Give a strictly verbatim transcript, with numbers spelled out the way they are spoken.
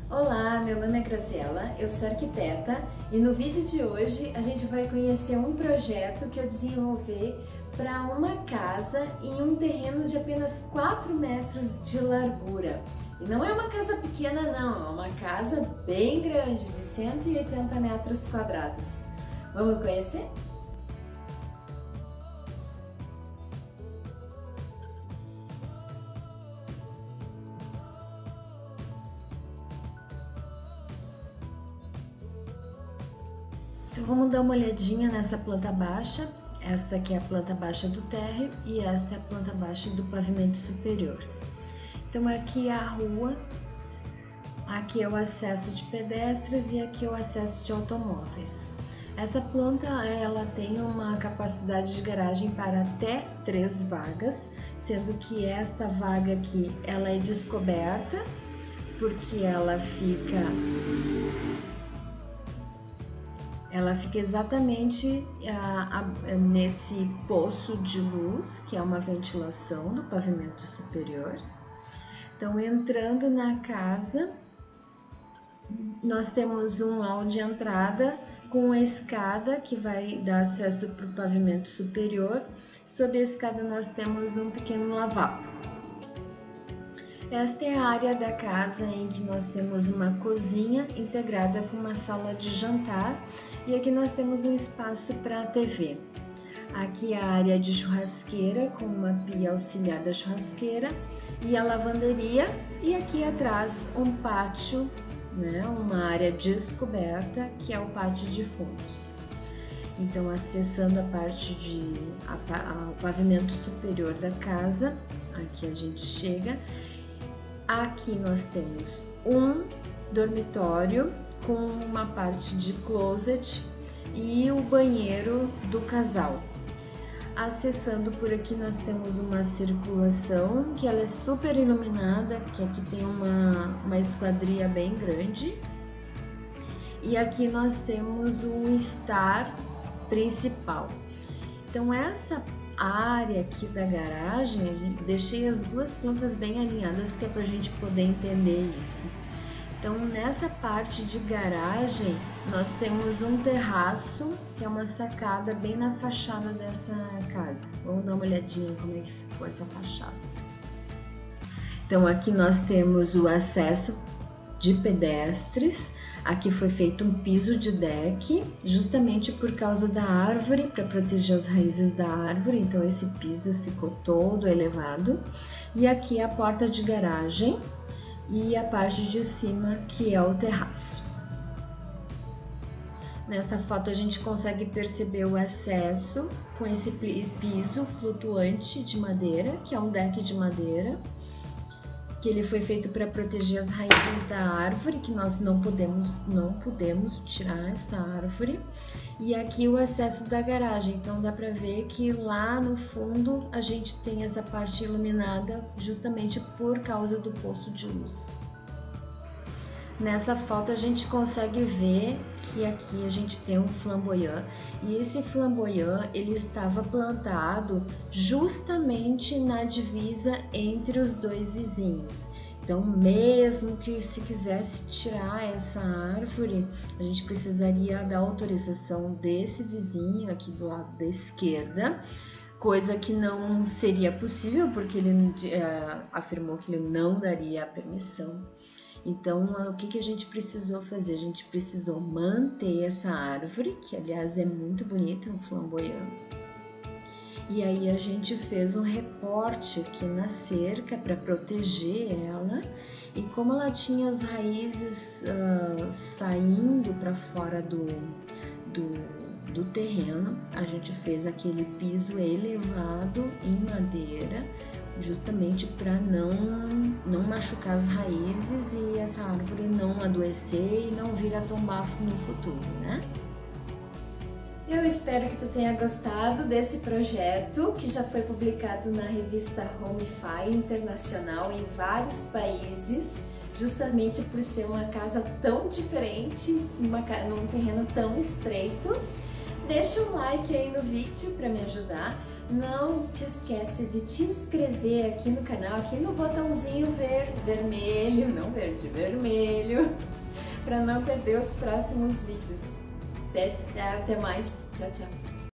Olá, meu nome é Graziela, eu sou arquiteta e no vídeo de hoje a gente vai conhecer um projeto que eu desenvolvi para uma casa em um terreno de apenas quatro metros de largura. E não é uma casa pequena não, é uma casa bem grande, de cento e oitenta metros quadrados. Vamos conhecer? Então vamos dar uma olhadinha nessa planta baixa. Esta aqui é a planta baixa do térreo e esta é a planta baixa do pavimento superior. Então aqui é a rua, aqui é o acesso de pedestres e aqui é o acesso de automóveis. Essa planta ela tem uma capacidade de garagem para até três vagas, sendo que esta vaga aqui ela é descoberta porque ela fica Ela fica exatamente a, a, nesse poço de luz, que é uma ventilação do pavimento superior. Então, entrando na casa, nós temos um hall de entrada com a escada que vai dar acesso para o pavimento superior. Sob a escada nós temos um pequeno lavabo. Esta é a área da casa em que nós temos uma cozinha integrada com uma sala de jantar e aqui nós temos um espaço para a T V. Aqui é a área de churrasqueira com uma pia auxiliar da churrasqueira e a lavanderia e aqui atrás um pátio, né, uma área descoberta que é o pátio de fundos. Então, acessando a parte de a, a, o pavimento superior da casa, aqui a gente chega. Aqui nós temos um dormitório com uma parte de closet e o banheiro do casal. Acessando por aqui nós temos uma circulação que ela é super iluminada, que aqui tem uma, uma esquadria bem grande. E aqui nós temos o estar principal. Então essa área aqui da garagem, eu deixei as duas plantas bem alinhadas que é para a gente poder entender isso. Então nessa parte de garagem nós temos um terraço que é uma sacada bem na fachada dessa casa. Vamos dar uma olhadinha como é que ficou essa fachada. Então aqui nós temos o acesso de pedestres. Aqui foi feito um piso de deck, justamente por causa da árvore, para proteger as raízes da árvore, então esse piso ficou todo elevado. E aqui é a porta de garagem e a parte de cima que é o terraço. Nessa foto a gente consegue perceber o acesso com esse piso flutuante de madeira, que é um deck de madeira, que ele foi feito para proteger as raízes da árvore, que nós não podemos, não podemos tirar essa árvore. E aqui o acesso da garagem, então dá para ver que lá no fundo a gente tem essa parte iluminada justamente por causa do poço de luz. Nessa foto a gente consegue ver que aqui a gente tem um flamboyant e esse flamboyant ele estava plantado justamente na divisa entre os dois vizinhos. Então, mesmo que se quisesse tirar essa árvore, a gente precisaria da autorização desse vizinho aqui do lado da esquerda, coisa que não seria possível porque ele é, afirmou que ele não daria a permissão. Então, o que, que a gente precisou fazer? A gente precisou manter essa árvore, que aliás é muito bonita, um flamboyant. E aí a gente fez um recorte aqui na cerca para proteger ela. E como ela tinha as raízes uh, saindo para fora do, do, do terreno, a gente fez aquele piso elevado em madeira, justamente para não, não machucar as raízes e essa árvore não adoecer e não vir a tombar no futuro, né? Eu espero que tu tenha gostado desse projeto, que já foi publicado na revista HomeFi Internacional em vários países, justamente por ser uma casa tão diferente, uma, num terreno tão estreito. Deixa um like aí no vídeo para me ajudar. Não te esquece de te inscrever aqui no canal, aqui no botãozinho ver, vermelho, não verde, vermelho, para não perder os próximos vídeos. Até, até mais, tchau, tchau.